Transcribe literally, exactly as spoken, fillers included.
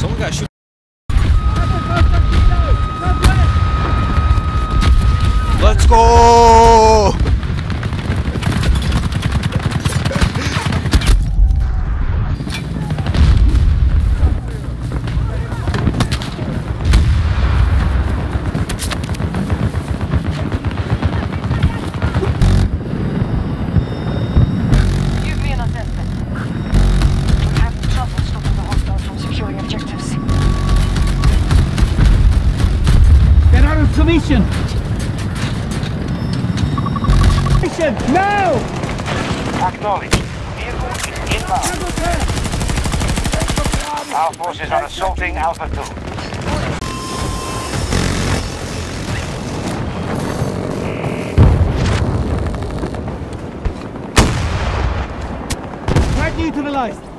Someone got shoot. Let's go! Submission! Now! Acknowledged. Vehicle is inbound. Our forces are assaulting Alpha two. Quite neutralized.